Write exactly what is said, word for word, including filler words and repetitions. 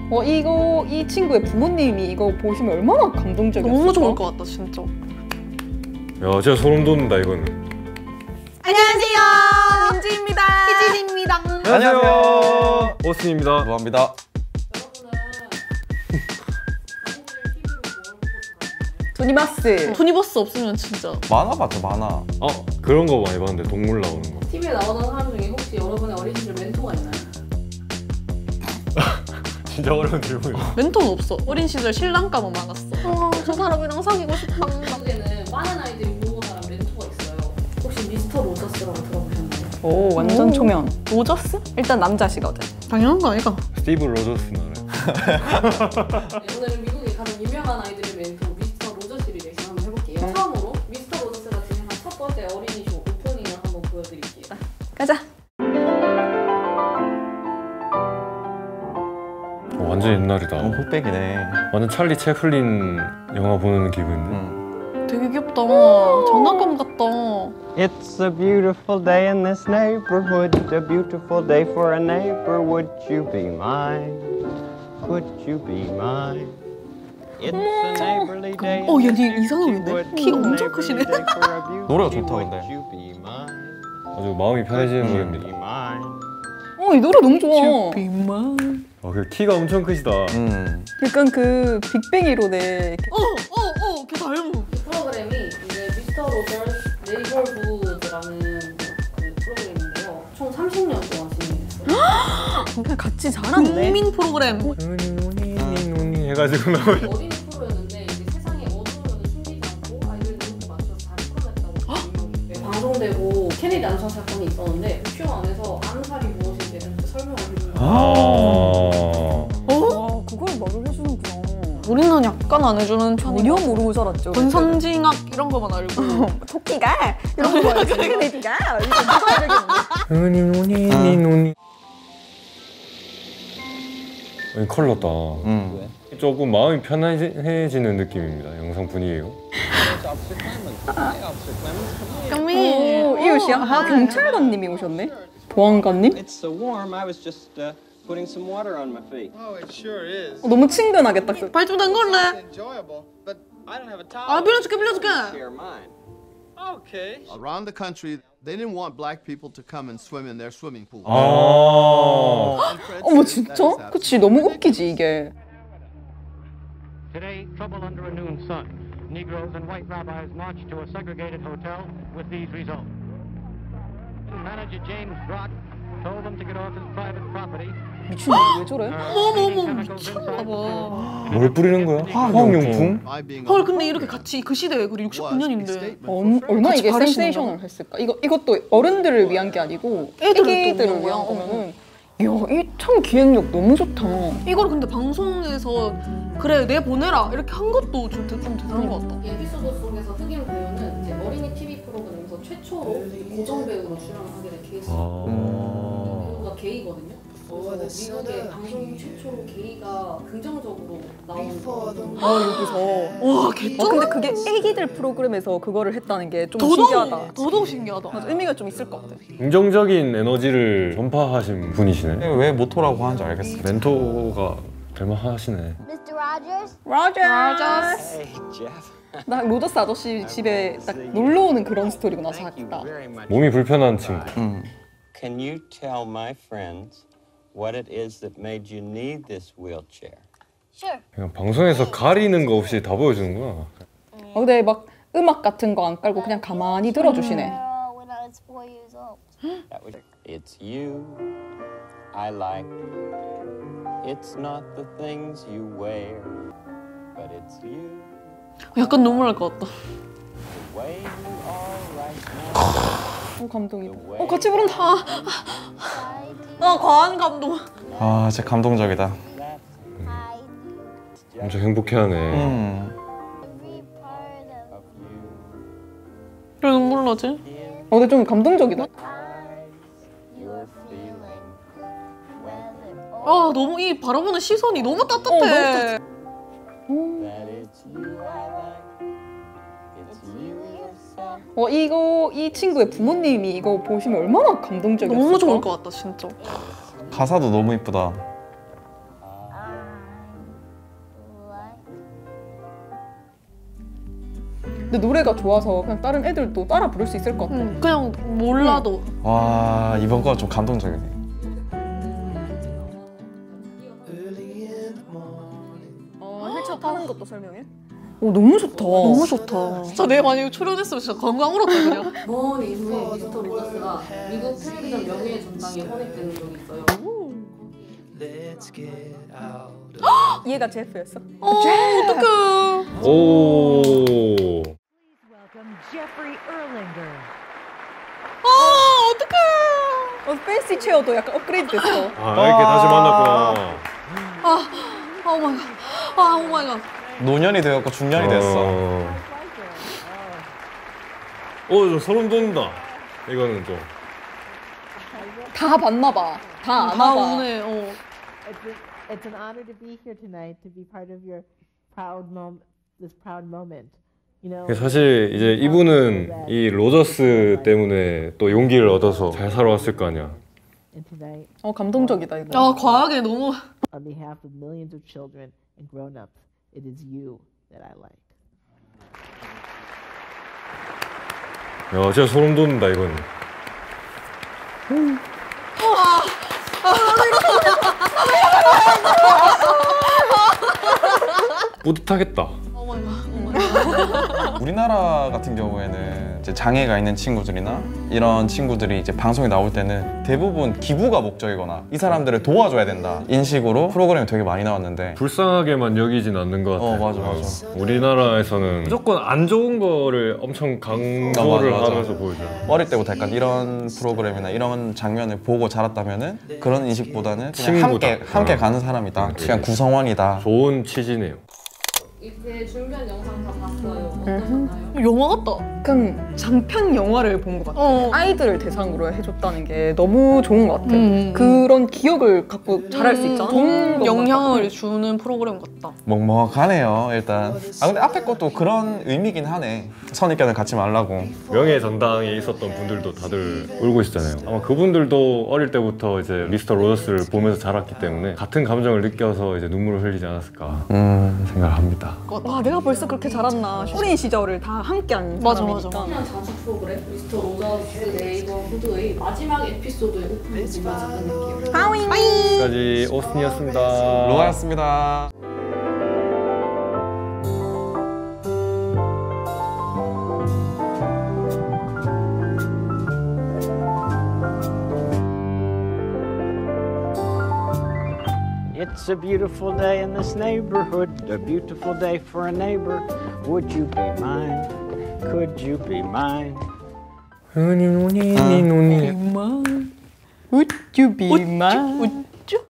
어 이거 이 친구의 부모님이 이거 보시면 얼마나 감동적이었을까? 너무 좋을 것 같다 진짜. 야 진짜 소름 돋는다 이거는. 안녕하세요. 민지입니다. 희진입니다. 안녕하세요. 오스입니다. 노아입니다. 투니버스. 투니버스 없으면 진짜 만화 봤죠, 만화. 어 그런 거 많이 봤는데 동물 나오는 거. 티비에 나오는 사람 중에 혹시 여러분의 어린 시절 멘토가 있나요? 진짜 어려운 질문이야. 멘토는 없어. 어린 시절 신랑감은 많았어. 와, 저 사람이랑 사귀고 싶다. 한국에는 많은 아이들이 모르는 사람 멘토가 있어요. 혹시 미스터 로저스라고 들어보셨나요? 오 완전 오. 초면. 로저스? 일단 남자시거든. 당연한 거 아이가? 스티브 로저스는 알아요. 네, 오늘은 미국의 가장 유명한 아이들의 멘토 미스터 로저스 리액션 한번 해볼게요. 처음으로 미스터 로저스가 진행한 첫 번째 어린이쇼 오프닝을 한번 보여드릴게요. 가자. 어, 완전 옛날이다. 어, 흑백이네. 완전 찰리 채플린 영화 보는 기분인데. 응. 되게 귀엽다. 장난감 같다. It's a beautiful day in this neighborhood, a beautiful day for a neighbor. Would you be mine? Could you be mine? It's a neighborly day. 어, 얘 니 이상형인데? 키가 엄청 크시네. 노래가 좋다, 근데. Would you be mine? 아주 마음이 편해지는 Be 노래입니다. mine. 어 이 노래 너무 좋아. 빅만. 아, 그 키가 엄청 크시다. 음. 약간 그 빅뱅이로네. 어, 어, 어, 걔 닮은. 이 프로그램이 이제 미스터 로저스 네이버후드라는 그 프로그램인데요. 총 삼십 년 동안 진행됐어요. 그냥 같이 잘하네. 국민 프로그램. 눈이 해가지고 나오죠. 어린이 프로였는데 이제 세상의 어두움을 숨기지 않고 아이들 눈에 맞춰서 잘 풀어냈다고 네, 방송되고 케네디 암살 사건이 있었는데 그 쇼 안에서 암살이 무엇인지 이렇게 설명을 해주는 거예요. 아. 어 그걸 말을 해주는구나. 우리는 약간 안 해주는 전혀 편이야. 모르고 살았죠. 권선징악 이런 거만 알고. 토끼가 이런 거 알지. 케네디가 이거 누가 알겠는데. 눈이 눈이 눈이 눈이. 컬러다. 음. 조금 마음이 편해지는 느낌입니다. 영상 분위기가. 경미. 오 이웃이야? 아 경찰관님이 오셨네. 보안관님? It's so warm. I was just uh, putting some water on my feet. Oh, it sure is. 어, 너무 친근하겠다. 발 좀 담글래? Enjoyable, but I don't have a 아, towel. 빌려줄게, 빌려줄게. Share mine. Okay. Around the country, they didn't want black people to come and swim in their swimming pool. 아. And Fred 어머 says that 진짜? is 그치 absolutely 너무 ridiculous. 웃기지 이게. Today, trouble under a noon sun. Negroes and white rabbis marched to a segregated hotel with these results. Manager James Brock told them to get off his private property. 미친놈 왜 저래? 어머머머 미쳤나 봐. 뭘 뿌리는 거야? 화학용품? By being 헐 a 근데 homeowner 이렇게 같이 그 시대에 그리고 was a 육십구 년인데 statement 어, for 얼마나 같이 이게 바르시는 센세이션을 했을까? 이거 이것도 어른들을 위한 게 아니고 애들을 애기들을 또 위한 위한 거면은 이야 이 참 기획력 너무 좋다. 이걸 근데 방송에서 그래 내 보내라 이렇게 한 것도 좀, 대- 좀 대단한 것 같다. 이 에피소드 속에서 흑인 배우는 이제 어린이 티비 프로그램에서 최초로 고정 배우로 출연하게 된 케이스. 아. 배우가 게이거든요. 그래서 미국의 방송 최초로 게이가 긍정적으로 나오는 거. 아 여기서 와 어, 개쩔. 근데 그게 애기들 프로그램에서 그거를 했다는 게 좀 더더욱 신기하다. 더더욱 신기하다. 맞아, 의미가 좀 있을 것 같아. 긍정적인 에너지를 전파하신 분이시네. 왜 모토라고 하는지 알겠어. 멘토가 될만하시네. Mister Rogers? 로저스. Hey, Jeff. 나 로저스 아저씨 집에 딱 놀러 오는 그런 스토리구나 Thank you 생각했다. very much. 몸이 불편한 친구. 음. Can you tell my friends what it is that made you need this wheelchair? Sure. 그냥 방송에서 가리는 거 없이 다 보여주는구나. 어, 근데 막 음악 같은 거 안 깔고 그냥 가만히 들어주시네. Uh, when I was four years old. That was, it's you I like. It's not the things you wear, but it's you. 약간 눈물 날 것 같다. The way you are right now. 어 감동이다. 어 같이 부른다. 아 과한 감동. 아, 진짜 감동적이다. I do. 엄청 행복해하네. 음. Every part of 왜 눈물 나지? 어 근데 좀 감동적이다. You're feeling weather. 아 너무 이 바라보는 시선이 너무 따뜻해. 어, 너무 따뜻해. that it's you I like. It's you yourself. 어 이거 이 친구의 부모님이 이거 보시면 얼마나 감동적이었을까? 너무 좋을 것 같다 진짜. 가사도 너무 이쁘다. 근데 노래가 좋아서 그냥 다른 애들도 따라 부를 수 있을 것 같아. 음, 그냥 몰라도. 와 이번 거 좀 감동적이네. 어, 휠체어 타는 것도 설명해? 오, 너무 좋다. 너무 좋다. 진짜 내가 만약에 출연했으면 진짜 건강 울었다 그냥. 먼 이후에 미스터 로저스가 미국 텔레비전 명예의 전당에 헌액되는 적이 있어요. 얘가 제프였어? 어, 어떡해. 오. 아, 어떡해. 어, 팬시 체어도 약간 업그레이드 됐어. 아 이렇게 다시 만났구나. 아, 오 마이 갓. 아, 오 마이 갓. 노년이 되었고 중년이 됐어. 어, 좀 소름 돋는다. 이거는 좀. 다 봤나 봐. 다 아나 다 봐. 오네. 어. It's, a, it's an honor to be here tonight, to be part of your proud moment, this proud moment. You know. 사실 이제 이분은 이 로저스 때문에 또 용기를 얻어서 잘 살아왔을 거 아니야. And tonight, 어, 감동적이다 이거. 아, 과하게 너무. on behalf of millions of children and grown-ups, it is you that I like. 야 진짜 소름 돋는다 이건. 뿌듯하겠다. 오 마이 갓. 오 마이 갓. 우리나라 같은 경우에는 이제 장애가 있는 친구들이나 이런 친구들이 이제 방송에 나올 때는 대부분 기부가 목적이거나 이 사람들을 도와줘야 된다 인식으로 프로그램이 되게 많이 나왔는데 불쌍하게만 여기진 않는 것 같아. 어 맞아 맞아. 우리나라에서는 무조건 안 좋은 거를 엄청 강조를 어, 맞아, 맞아. 하면서 보여줘. 어릴 때부터 약간 이런 프로그램이나 이런 장면을 보고 자랐다면은 그런 인식보다는 그냥 친구다. 함께 함께 어. 가는 사람이다. 그냥 구성원이다. 좋은 취지네요. 이렇게 준비한 영상 다 봤어요. 어떠셨나요? 영화 같다. 그냥 장편 영화를 본 것 같아. 어. 아이들을 대상으로 해줬다는 게 너무 좋은 것 같아. 음. 그런 기억을 갖고 잘할 수 있잖아. 좋은 것만 영향을 갖고. 주는 프로그램 같다. 먹먹하네요 일단. 아 근데 앞에 것도 그런 의미긴 하네. 선입견을 갖지 말라고. 명예 전당에 있었던 분들도 다들 울고 있었잖아요. 아마 그분들도 어릴 때부터 이제 미스터 로저스를 보면서 자랐기 때문에 같은 감정을 느껴서 이제 눈물을 흘리지 않았을까 음. 생각을 합니다. 와, 내가 벌써 그렇게 자랐나. 어린 시절을 다 함께한 맞아, 사람이니까. 맞아. 그냥 자주 프로그램 미스터 로저스 네이버 후드의 마지막 에피소드의 오프닝 보면서 끝낼게요. 하윙. 지금까지 오스틴이었습니다. 로아였습니다. It's a beautiful day in this neighborhood, a beautiful day for a neighbor. Would you be mine? Could you be mine? 흔히 논이 논이 Would you be mine?